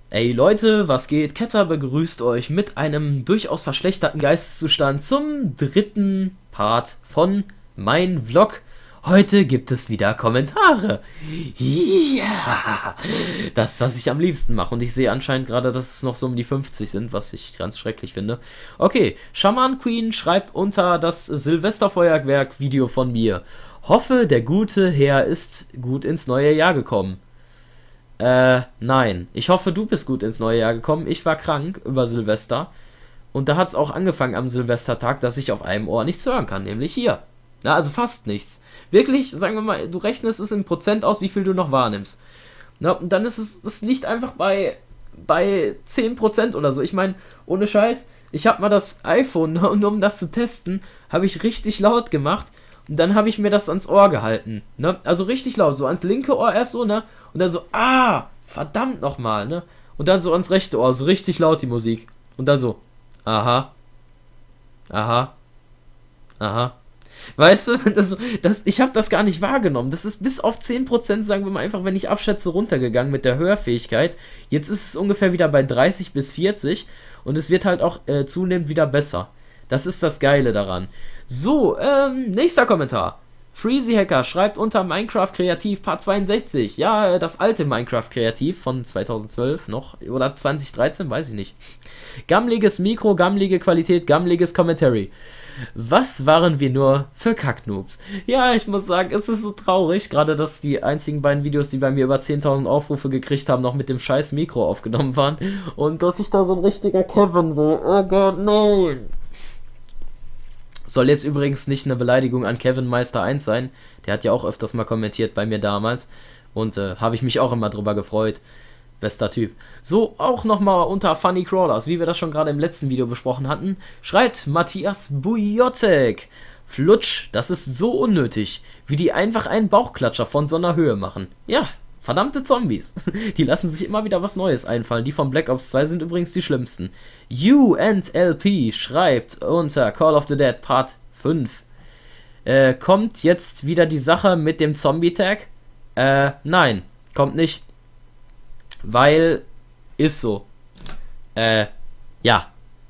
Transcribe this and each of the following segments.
Ey Leute, was geht? Ketter begrüßt euch mit einem durchaus verschlechterten Geisteszustand zum dritten Part von mein Vlog. Heute gibt es wieder Kommentare. Ja, das, was ich am liebsten mache. Und ich sehe anscheinend gerade, dass es noch so um die 50 sind, was ich ganz schrecklich finde. Okay, Shaman Queen schreibt unter das Silvesterfeuerwerk-Video von mir. Hoffe, der gute Herr ist gut ins neue Jahr gekommen. Nein. Ich hoffe, du bist gut ins neue Jahr gekommen. Ich war krank über Silvester. Und da hat es auch angefangen am Silvestertag, dass ich auf einem Ohr nichts hören kann, nämlich hier. Na, also fast nichts. Wirklich, sagen wir mal, du rechnest es in Prozent aus, wie viel du noch wahrnimmst. Na, und dann ist es, das liegt einfach bei 10% oder so. Ich meine, ohne Scheiß, ich habe mal das iPhone, nur um das zu testen, habe ich richtig laut gemacht. Und dann habe ich mir das ans Ohr gehalten, ne? Also richtig laut, so ans linke Ohr erst so, ne? Und dann so, verdammt nochmal, ne? Und dann so ans rechte Ohr, so richtig laut die Musik. Und dann so, aha, aha, aha. Weißt du, ich habe das gar nicht wahrgenommen. Das ist bis auf 10%, sagen wir mal einfach, wenn ich abschätze, runtergegangen mit der Hörfähigkeit. Jetzt ist es ungefähr wieder bei 30 bis 40 und es wird halt auch zunehmend wieder besser. Das ist das Geile daran. So, nächster Kommentar. Freezy Hacker schreibt unter Minecraft Kreativ Part 62. Ja, das alte Minecraft Kreativ von 2012 noch. Oder 2013, weiß ich nicht. Gammeliges Mikro, gammelige Qualität, gammeliges Commentary. Was waren wir nur für Kacknoobs? Ja, ich muss sagen, es ist so traurig, gerade dass die einzigen beiden Videos, die bei mir über 10.000 Aufrufe gekriegt haben, noch mit dem scheiß Mikro aufgenommen waren. Und dass ich da so ein richtiger Kevin war. Oh Gott, nein. Soll jetzt übrigens nicht eine Beleidigung an Kevin Meister 1 sein. Der hat ja auch öfters mal kommentiert bei mir damals. Und habe ich mich auch immer drüber gefreut. Bester Typ. So, auch nochmal unter Funny Crawlers, wie wir das schon gerade im letzten Video besprochen hatten, schreibt Matthias Bujotek. Flutsch, das ist so unnötig, wie die einfach einen Bauchklatscher von so einer Höhe machen. Ja, verdammte Zombies. Die lassen sich immer wieder was Neues einfallen. Die von Black Ops 2 sind übrigens die schlimmsten. UNLP schreibt unter Call of the Dead Part 5. Kommt jetzt wieder die Sache mit dem Zombie-Tag? Nein, kommt nicht. Weil, ist so. Ja.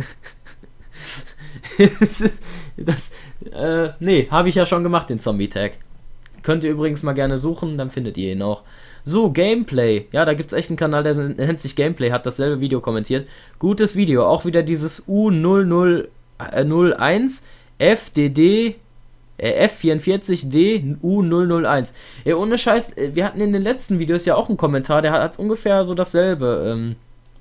Nee, habe ich ja schon gemacht, den Zombie-Tag. Könnt ihr übrigens mal gerne suchen, dann findet ihr ihn auch. So, Gameplay. Ja, da gibt es echt einen Kanal, der nennt sich Gameplay, hat dasselbe Video kommentiert. Gutes Video, auch wieder dieses U0001 FDD F44D U001. Ey, ohne Scheiß, wir hatten in den letzten Videos ja auch einen Kommentar, der hat ungefähr so dasselbe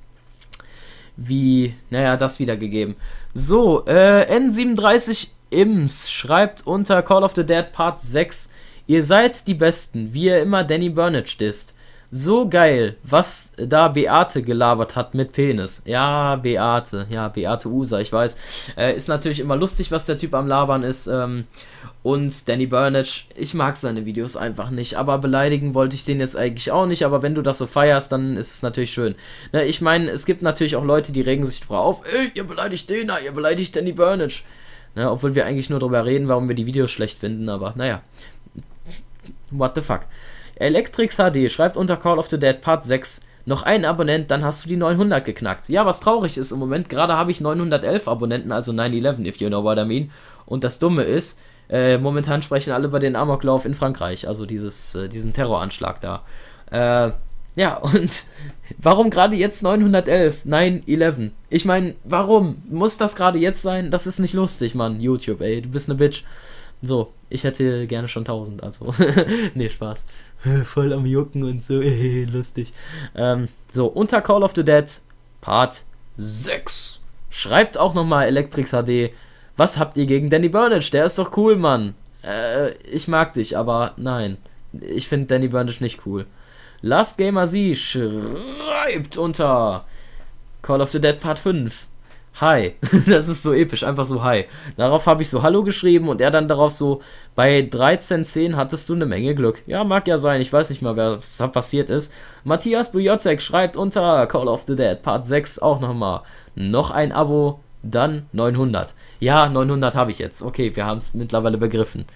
wie, naja, das wiedergegeben. So, N37 Ims schreibt unter Call of the Dead Part 6, ihr seid die Besten, wie ihr immer Danny Burnage disst. So geil, was da Beate gelabert hat mit Penis. Ja, Beate Usa, ich weiß. Ist natürlich immer lustig, was der Typ am Labern ist. Und Danny Burnage, ich mag seine Videos einfach nicht. Aber beleidigen wollte ich den jetzt eigentlich auch nicht. Aber wenn du das so feierst, dann ist es natürlich schön. Ne, ich meine, es gibt natürlich auch Leute, die regen sich drüber auf. Ey, ihr beleidigt den, ihr beleidigt Danny Burnage. Ne, obwohl wir eigentlich nur darüber reden, warum wir die Videos schlecht finden. Aber naja, what the fuck. Electrix HD schreibt unter Call of the Dead Part 6, noch ein Abonnent, dann hast du die 900 geknackt. Ja, was traurig ist im Moment, gerade habe ich 911 Abonnenten, also 911, if you know what I mean. Und das Dumme ist, momentan sprechen alle über den Amoklauf in Frankreich, also diesen Terroranschlag da. Ja, und warum gerade jetzt 911, 911? Ich meine, warum muss das gerade jetzt sein? Das ist nicht lustig, Mann, YouTube, ey, du bist ne Bitch. So, ich hätte gerne schon 1000, also, nee, Spaß. Voll am Jucken und so, lustig. So, unter Call of the Dead, Part 6. Schreibt auch nochmal Electrix HD, was habt ihr gegen Danny Burnage? Der ist doch cool, Mann. Ich mag dich, aber nein. Ich finde Danny Burnage nicht cool. Last Gamer Z schreibt unter Call of the Dead Part 5. Hi. Das ist so episch, einfach so hi. Darauf habe ich so Hallo geschrieben und er dann darauf so, bei 13.10 hattest du eine Menge Glück. Ja, mag ja sein, ich weiß nicht mal, was da passiert ist. Matthias Bujotek schreibt unter Call of the Dead Part 6 auch nochmal. Noch ein Abo, dann 900. Ja, 900 habe ich jetzt. Okay, wir haben es mittlerweile begriffen.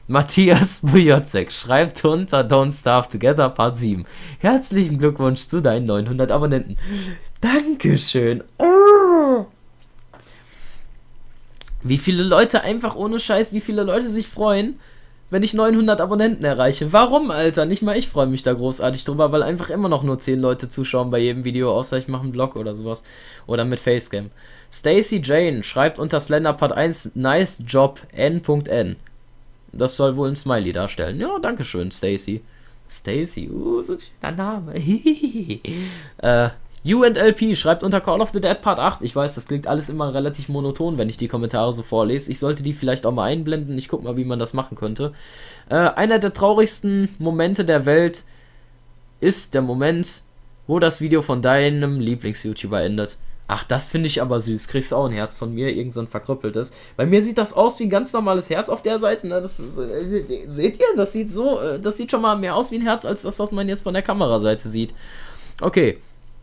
Matthias Bujotzek schreibt unter Don't Starve Together Part 7. Herzlichen Glückwunsch zu deinen 900 Abonnenten. Dankeschön. Oh. Wie viele Leute, einfach ohne Scheiß, wie viele Leute sich freuen, wenn ich 900 Abonnenten erreiche. Warum, Alter? Nicht mal ich freue mich da großartig drüber, weil einfach immer noch nur 10 Leute zuschauen bei jedem Video, außer ich mache einen Vlog oder sowas. Oder mit Facecam. Stacy Jane schreibt unter Slender Part 1, nice job, N.N. Das soll wohl ein Smiley darstellen. Ja, dankeschön, Stacy. Stacy, so ein schöner Name. UNLP schreibt unter Call of the Dead Part 8. Ich weiß, das klingt alles immer relativ monoton, wenn ich die Kommentare so vorlese. Ich sollte die vielleicht auch mal einblenden. Ich gucke mal, wie man das machen könnte. Einer der traurigsten Momente der Welt ist der Moment, wo das Video von deinem Lieblings-YouTuber endet. Ach, das finde ich aber süß. Kriegst du auch ein Herz von mir, irgend so ein verkrüppeltes. Bei mir sieht das aus wie ein ganz normales Herz auf der Seite. Ne? Das ist, seht ihr? Das sieht so, das sieht schon mal mehr aus wie ein Herz, als das, was man jetzt von der Kameraseite sieht. Okay.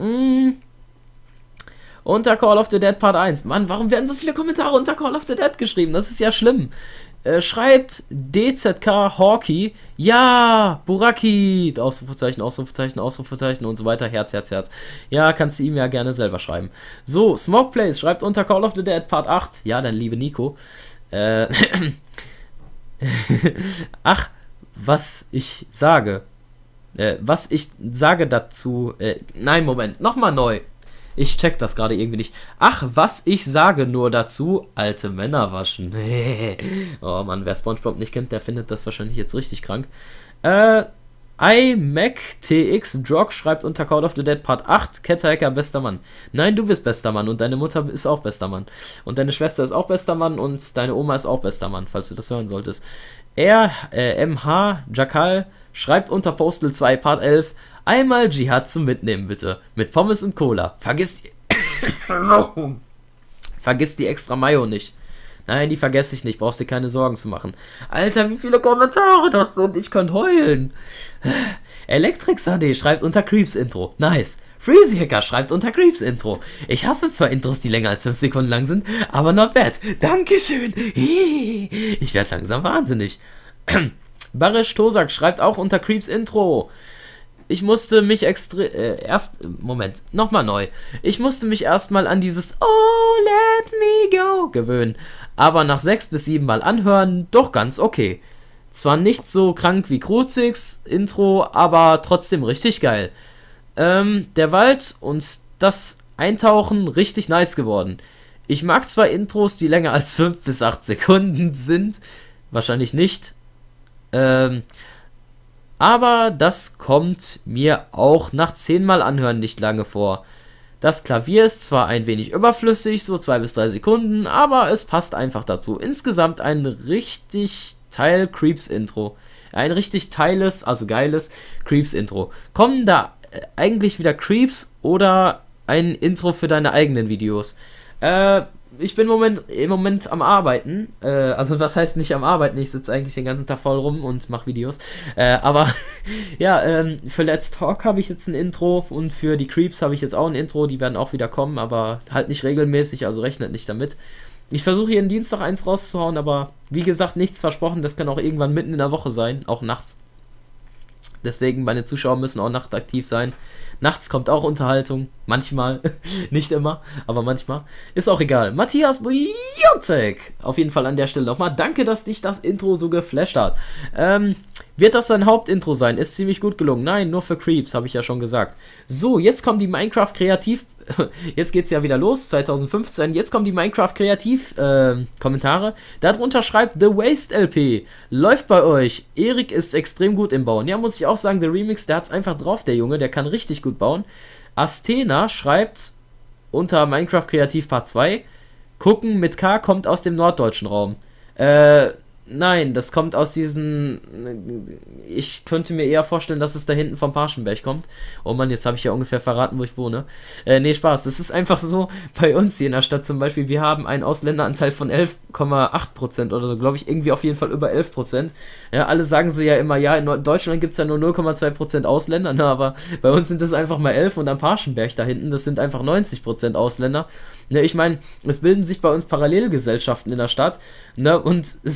Unter Call of the Dead Part 1. Mann, warum werden so viele Kommentare unter Call of the Dead geschrieben? Das ist ja schlimm. Schreibt DZK Hawkey. Ja, Burakid. Ausrufezeichen, Ausrufezeichen, Ausrufezeichen und so weiter. Herz, Herz, Herz. Ja, kannst du ihm ja gerne selber schreiben. So, Smokeplace schreibt unter Call of the Dead Part 8. Ja, dann liebe Nico. Ach, was ich sage. Was ich sage dazu. Nein, Moment. Nochmal neu. Ich check das gerade irgendwie nicht. Ach, was ich sage nur dazu, alte Männer waschen. Oh Mann, wer SpongeBob nicht kennt, der findet das wahrscheinlich jetzt richtig krank. iMacTX Drog schreibt unter Call of the Dead Part 8, Cathacker, bester Mann. Nein, du bist bester Mann und deine Mutter ist auch bester Mann. Und deine Schwester ist auch bester Mann und deine Oma ist auch bester Mann, falls du das hören solltest. MH Jakal schreibt unter Postal 2 Part 11, einmal Dschihad zum Mitnehmen, bitte. Mit Pommes und Cola. Vergiss die extra Mayo nicht. Nein, die vergesse ich nicht. Brauchst dir keine Sorgen zu machen. Alter, wie viele Kommentare das sind. Ich könnte heulen. Electrix HD schreibt unter Creeps Intro. Nice. Freezy Hacker schreibt unter Creeps Intro. Ich hasse zwar Intros, die länger als 5 Sekunden lang sind, aber not bad. Dankeschön. Ich werde langsam wahnsinnig. Barish Tosak schreibt auch unter Creeps Intro. Ich musste mich nochmal neu. Ich musste mich erstmal an dieses Oh, let me go gewöhnen. Aber nach 6 bis 7 Mal anhören, doch ganz okay. Zwar nicht so krank wie Kruzix Intro, aber trotzdem richtig geil. Der Wald und das Eintauchen richtig nice geworden. Ich mag zwar Intros, die länger als 5 bis 8 Sekunden sind. Wahrscheinlich nicht. Aber das kommt mir auch nach 10 Mal anhören nicht lange vor. Das Klavier ist zwar ein wenig überflüssig, so 2 bis 3 Sekunden, aber es passt einfach dazu. Insgesamt ein richtig Teil Creeps Intro. Ein richtig teiles, also geiles Creeps Intro. Kommen da eigentlich wieder Creeps oder ein Intro für deine eigenen Videos? Ich bin im Moment am Arbeiten. Also was heißt nicht am Arbeiten? Ich sitze eigentlich den ganzen Tag voll rum und mache Videos. Aber ja, für Let's Talk habe ich jetzt ein Intro und für die Creeps habe ich jetzt auch ein Intro. Die werden auch wieder kommen, aber halt nicht regelmäßig, also rechnet nicht damit. Ich versuche jeden Dienstag eins rauszuhauen, aber wie gesagt, nichts versprochen. Das kann auch irgendwann mitten in der Woche sein, auch nachts. Deswegen, meine Zuschauer müssen auch nachtaktiv sein. Nachts kommt auch Unterhaltung. Manchmal. Nicht immer, aber manchmal. Ist auch egal. Matthias Bujotzek. Auf jeden Fall an der Stelle nochmal. Danke, dass dich das Intro so geflasht hat. Wird das dein Hauptintro sein? Ist ziemlich gut gelungen. Nein, nur für Creeps, habe ich ja schon gesagt. So, jetzt kommen die Minecraft Kreativ... Jetzt geht's ja wieder los, 2015. Jetzt kommen die Minecraft Kreativ Kommentare. Darunter schreibt The Waste LP. Läuft bei euch. Erik ist extrem gut im Bauen. Ja, muss ich auch sagen, der Remix, der hat's einfach drauf, der Junge. Der kann richtig gut bauen. Asthena schreibt unter Minecraft Kreativ Part 2. Gucken mit K kommt aus dem norddeutschen Raum. Nein, das kommt aus diesen... Ich könnte mir eher vorstellen, dass es da hinten vom Parschenberg kommt. Oh Mann, jetzt habe ich ja ungefähr verraten, wo ich wohne. Nee, Spaß. Das ist einfach so, bei uns hier in der Stadt zum Beispiel, wir haben einen Ausländeranteil von 11,8% oder so, glaube ich, irgendwie auf jeden Fall über 11%. Ja, alle sagen so ja immer, ja, in Deutschland gibt es ja nur 0,2% Ausländer, ne, aber bei uns sind das einfach mal 11 und am Parschenberg da hinten, das sind einfach 90% Ausländer. Ne, ich meine, es bilden sich bei uns Parallelgesellschaften in der Stadt, ne, und es wird immer noch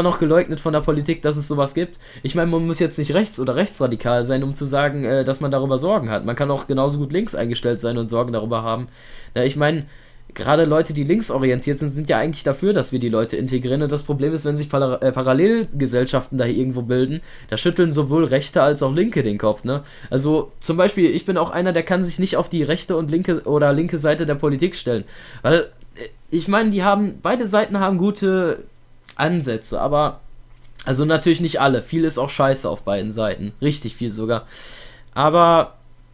noch geleugnet von der Politik, dass es sowas gibt. Ich meine, man muss jetzt nicht rechts- oder rechtsradikal sein, um zu sagen, dass man darüber Sorgen hat. Man kann auch genauso gut links eingestellt sein und Sorgen darüber haben. Ja, ich meine, gerade Leute, die linksorientiert sind, sind ja eigentlich dafür, dass wir die Leute integrieren. Und das Problem ist, wenn sich Parallelgesellschaften da irgendwo bilden, da schütteln sowohl Rechte als auch Linke den Kopf, ne? Also zum Beispiel, ich bin auch einer, der kann sich nicht auf die rechte und linke Seite der Politik stellen. Weil, ich meine, beide Seiten haben gute Ansätze, aber, also natürlich nicht alle. Viel ist auch scheiße auf beiden Seiten. Richtig viel sogar. Aber,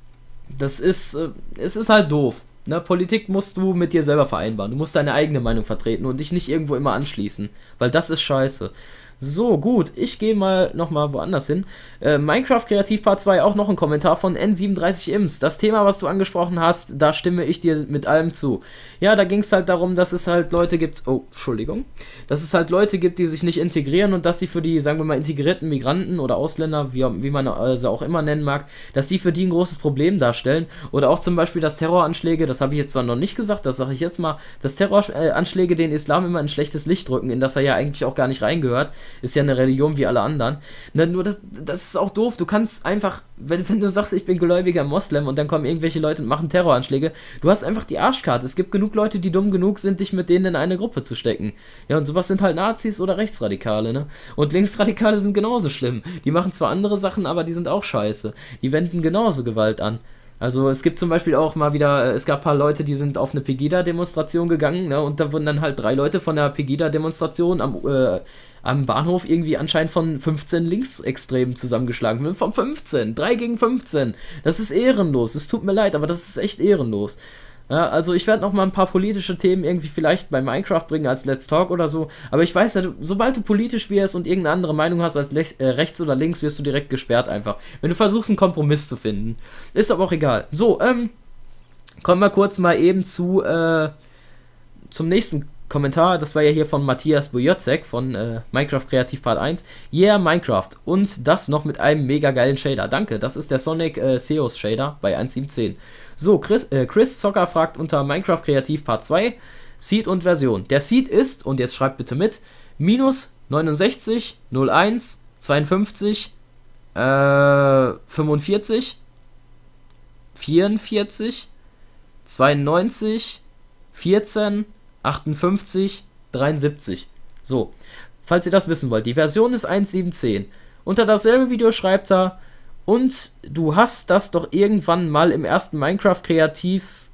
es ist halt doof. Ne, Politik musst du mit dir selber vereinbaren. Du musst deine eigene Meinung vertreten und dich nicht irgendwo immer anschließen. Weil das ist scheiße. So, gut, ich gehe nochmal woanders hin. Minecraft Kreativ Part 2, auch noch ein Kommentar von N37ims. Das Thema, was du angesprochen hast, da stimme ich dir mit allem zu. Ja, da ging es halt darum, dass es halt Leute gibt, dass es halt Leute gibt, die sich nicht integrieren und dass die für die, sagen wir mal, integrierten Migranten oder Ausländer, wie man sie auch immer nennen mag, dass die für die ein großes Problem darstellen. Oder auch zum Beispiel, dass Terroranschläge, das habe ich jetzt zwar noch nicht gesagt, das sage ich jetzt mal, dass Terroranschläge den Islam immer in schlechtes Licht rücken, in das er ja eigentlich auch gar nicht reingehört. Ist ja eine Religion wie alle anderen. Ne, nur das ist auch doof. Du kannst einfach, wenn du sagst, ich bin gläubiger Moslem und dann kommen irgendwelche Leute und machen Terroranschläge, du hast einfach die Arschkarte. Es gibt genug Leute, die dumm genug sind, dich mit denen in eine Gruppe zu stecken. Ja, und sowas sind halt Nazis oder Rechtsradikale, ne? Und Linksradikale sind genauso schlimm. Die machen zwar andere Sachen, aber die sind auch scheiße. Die wenden genauso Gewalt an. Also es gibt zum Beispiel auch mal wieder, es gab ein paar Leute, die sind auf eine Pegida-Demonstration gegangen, ne, und da wurden dann halt 3 Leute von der Pegida-Demonstration am Bahnhof irgendwie anscheinend von 15 Linksextremen zusammengeschlagen. Von 15, 3 gegen 15. Das ist ehrenlos, es tut mir leid, aber das ist echt ehrenlos. Ja, also ich werde noch mal ein paar politische Themen irgendwie vielleicht bei Minecraft bringen als Let's Talk oder so, aber ich weiß ja, sobald du politisch wirst und irgendeine andere Meinung hast als rechts oder links, wirst du direkt gesperrt einfach, wenn du versuchst, einen Kompromiss zu finden. Ist aber auch egal. So, kommen wir kurz mal eben zum nächsten Kommentar. Das war ja hier von Matthias Bojocek von Minecraft Kreativ Part 1. Yeah, Minecraft. Und das noch mit einem mega geilen Shader. Danke, das ist der Sonic Seos Shader bei 1.7.10. So, Chris Zocker fragt unter Minecraft Kreativ Part 2 Seed und Version. Der Seed ist, und jetzt schreibt bitte mit, minus 69, 01, 52, 45, 44, 92, 14, 58, 73. So, falls ihr das wissen wollt, die Version ist 1.7.10. Unter dasselbe Video schreibt er, und du hast das doch irgendwann mal im ersten Minecraft Kreativ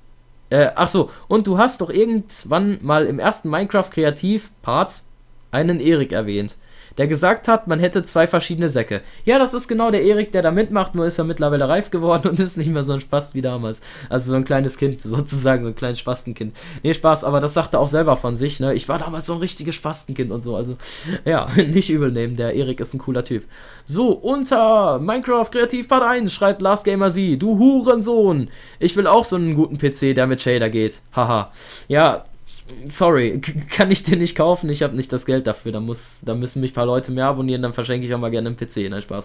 Part einen Erik erwähnt, der gesagt hat, man hätte 2 verschiedene Säcke. Ja, das ist genau der Erik, der da mitmacht, nur ist er mittlerweile reif geworden und ist nicht mehr so ein Spast wie damals. Also so ein kleines Kind, sozusagen, so ein kleines Spastenkind. Nee, Spaß, aber das sagt er auch selber von sich, ne? Ich war damals so ein richtiges Spastenkind und so, also, ja, nicht übel nehmen, der Erik ist ein cooler Typ. So, unter Minecraft Kreativ Part 1 schreibt Last Gamer Z, du Hurensohn, ich will auch so einen guten PC, der mit Shader geht. Haha. Ja, sorry, kann ich den nicht kaufen, ich habe nicht das Geld dafür, da müssen mich ein paar Leute mehr abonnieren, dann verschenke ich auch mal gerne einen PC, nein, Spaß.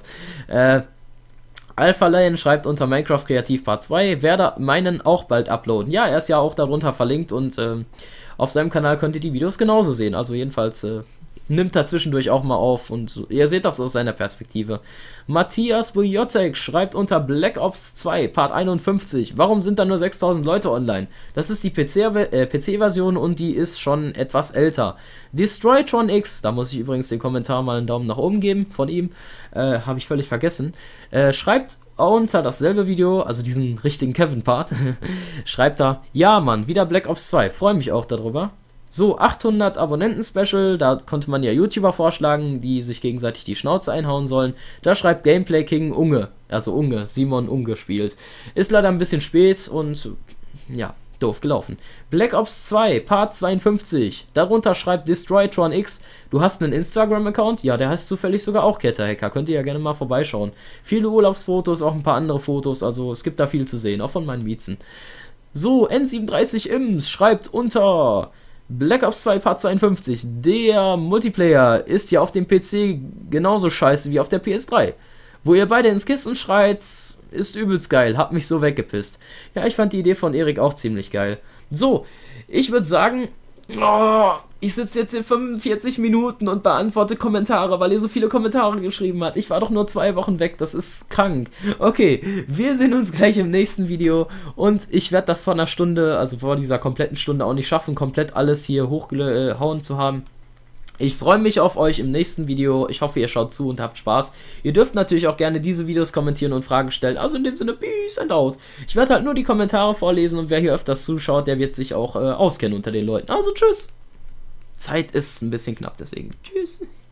Alpha Lion schreibt unter Minecraft Kreativ Part 2, werde meinen auch bald uploaden. Ja, er ist ja auch darunter verlinkt und auf seinem Kanal könnt ihr die Videos genauso sehen, also jedenfalls nimmt er zwischendurch auch mal auf und so. Ihr seht das aus seiner Perspektive. Matthias Bujocek schreibt unter Black Ops 2 Part 51, warum sind da nur 6000 Leute online? Das ist die PC-Version und die ist schon etwas älter. Destroytron X, da muss ich übrigens den Kommentar mal einen Daumen nach oben geben von ihm, habe ich völlig vergessen, schreibt unter dasselbe Video, also diesen richtigen Kevin-Part, schreibt er, ja Mann, wieder Black Ops 2, freue mich auch darüber. So, 800 Abonnenten-Special, da konnte man ja YouTuber vorschlagen, die sich gegenseitig die Schnauze einhauen sollen. Da schreibt Gameplay King Unge, also Unge, Simon Unge spielt. Ist leider ein bisschen spät und, ja, doof gelaufen. Black Ops 2, Part 52, darunter schreibt Destroytron X, du hast einen Instagram-Account? Ja, der heißt zufällig sogar auch Ketterhacker, könnt ihr ja gerne mal vorbeischauen. Viele Urlaubsfotos, auch ein paar andere Fotos, also es gibt da viel zu sehen, auch von meinen Miezen. So, N37ims schreibt unter Black Ops 2 Part 52, der Multiplayer ist ja auf dem PC genauso scheiße wie auf der PS3. Wo ihr beide ins Kissen schreit, ist übelst geil, hab mich so weggepisst. Ja, ich fand die Idee von Erik auch ziemlich geil. So, ich würde sagen, Ich sitze jetzt hier 45 Minuten und beantworte Kommentare, weil ihr so viele Kommentare geschrieben habt. Ich war doch nur 2 Wochen weg, das ist krank. Okay, wir sehen uns gleich im nächsten Video und ich werde das vor einer Stunde, also vor dieser kompletten Stunde auch nicht schaffen, komplett alles hier hochgehauen zu haben. Ich freue mich auf euch im nächsten Video. Ich hoffe, ihr schaut zu und habt Spaß. Ihr dürft natürlich auch gerne diese Videos kommentieren und Fragen stellen. Also in dem Sinne, peace and out. Ich werde halt nur die Kommentare vorlesen und wer hier öfters zuschaut, der wird sich auch auskennen unter den Leuten. Also tschüss. Zeit ist ein bisschen knapp, deswegen tschüss.